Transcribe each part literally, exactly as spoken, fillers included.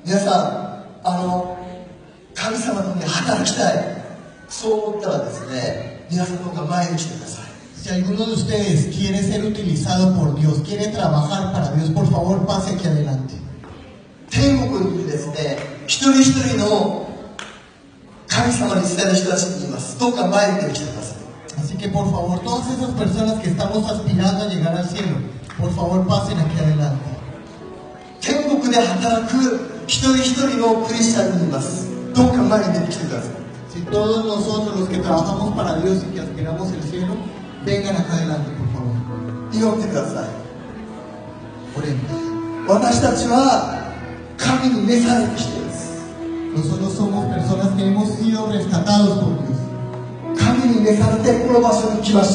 皆さん、あの神様のために働きたい、そう思ったらですね、皆さんどうか前に来てください。 Si alguno de ustedes quiere ser utilizado por Dios, quiere trabajar para Dios, por favor pase aquí adelante. 天国にいるですね、一人一人の神様に伝える人たちに言います。どうか前に来てください。 Así que por favor, todas esas personas que estamos aspirando a llegar al cielo, por favor pasen aquí adelante. 天国で働く一人一人のクリスチャンに言います。どうか前に来てください。 Si todos nosotros los que trabajamos para Dios y que aspiramos el cielo, vengan acá adelante, por favor. 祈ってください。 Oremos. 私たちは神に召されてきています。 Nosotros somos personas que hemos sido rescatados por Dios. 神に召されてこの場所に来ました。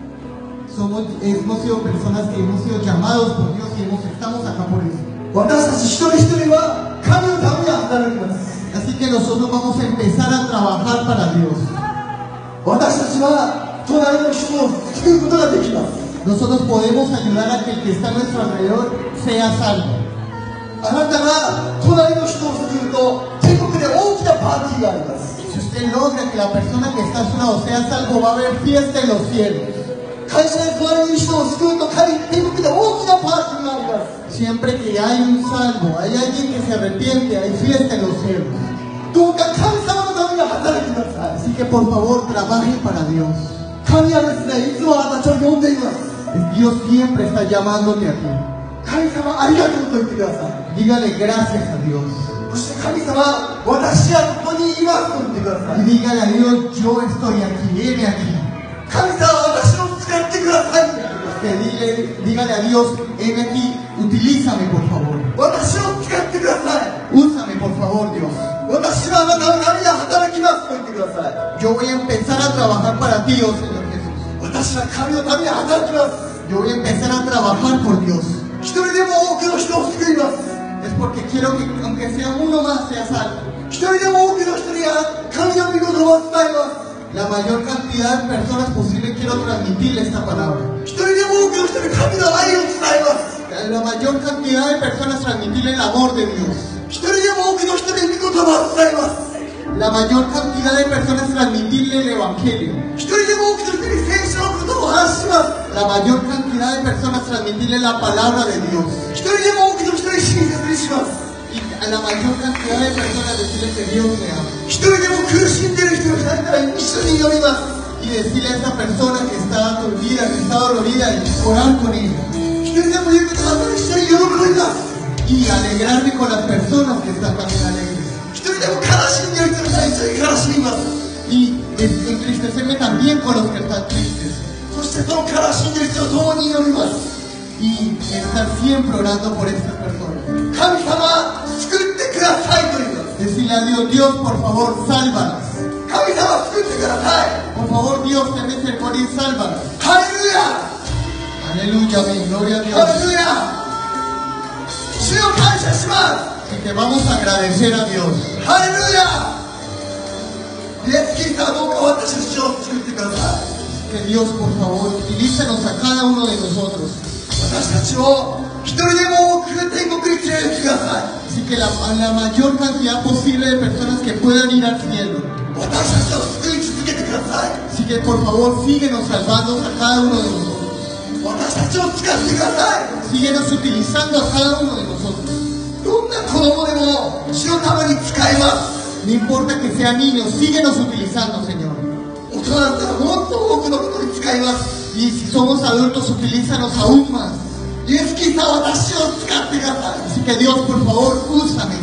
Somos, hemos sido personas que hemos sido llamados por Dios y hemos, estamos acá por eso. 私たち一人一人は神のために働きます。 Así que nosotros vamos a empezar a trabajar para Dios. 私たちは隣の人を救うことができます。 Nosotros podemos ayudar a que el que está a nuestro alrededor sea salvo. あなたが隣の人を救うと天国で大きなパーティーがあります。 Si usted logra que la persona que está a su lado sea salvo, va a haber fiesta en los cielos. 会社で隣の人を救うと天国で大きなパーティーがあります。 Siempre que hay un salvo, hay alguien que se arrepiente, hay fiesta en los cielos. どうか神様のために働いてください。 Así que por favor trabajen para Dios. 神はですね、いつもあなたたちを呼んでいます。 Dios siempre está llamándote aquí. 神様ありがとうと言ってください。 Dígale gracias a Dios. そして神様、私はここにいますと言ってくださ Y い。 dígale a Dios, yo estoy aquí, heme aquí. 神様、私を使ってください。 Que dile, dígale a Dios, heme aquí, utilízame por favor. 私を使ってください。 Úsame por favor, Dios. 私はあなたのために働きますと言ってください。 Yo voy a empezar a trabajar para ti, oh Señor Jesús. 私は神のために働きます。 Yo voy a empezar a trabajar por Dios. 一人でも多くの人を救います。 Es porque quiero que, aunque sea uno más, sea salvo. 一人でも多くの人に神の御言葉を伝えます。 La mayor cantidad de personas posible quiero transmitirle esta palabra. 一人でも多くの人に神の愛を伝えます。 La mayor cantidad de personas transmitirle el amor de Dios. 一人でも多くの人に御言葉を伝えます。 La mayor cantidad de personas transmitirle el evangelio. 一人でも多くの人に聖書のことを話します。 La mayor cantidad de personas transmitirle la palabra de Dios. 一人でも多くの人に親切にします。 Y a la mayor cantidad de personas decirle que Dios me ama. 一人でも苦しんでいる人がいたら一緒に祈ります。 Y decirle a esa persona que está dolorida, que está dolorida, y orar con ella. 一人でも言うことがあったら一緒に喜びます。 Y alegrarme con las personas que están también alegres. 一人でも悲しんでいる人が一緒に悲しみます。 Y entristecerme también con los que están tristes. そしてその悲しんでいる人と共に祈ります。 Y estar siempre orando por estas personas. 神様、救ってくださいと言います。 Decirle a Dios, Dios, por favor, sálvalas. 神様、救ってください。 Por favor, Dios, ten misericordia y sálvalas. ハレルヤ、 Aleluya, amén, gloria a ハ Dios. レルヤ。主を感謝しま Así que vamos a agradecer a Dios. す。ハレルヤ。イエス・キリストはどうか私たちを救ってください。 Que Dios, por favor, utilízanos a cada uno de nosotros. 私たちを一人でも多く天国に連れてってください。 Así que la, a la mayor cantidad posible de personas que puedan ir al cielo. 私たちを救い続けてください。 Así que por favor, síguenos salvando a cada uno de nosotros. 私たちを使ってください。 Síguenos utilizando a cada uno de nosotros. どんな子供でも主のために使います。 No importa que sean niños, síguenos utilizando, Señor. 大人だったらもっと多くのことに使います。 Y si somos adultos, utilízanos aún más. イエス・キリストは私を使ってください。 Así que Dios, por favor, úsame.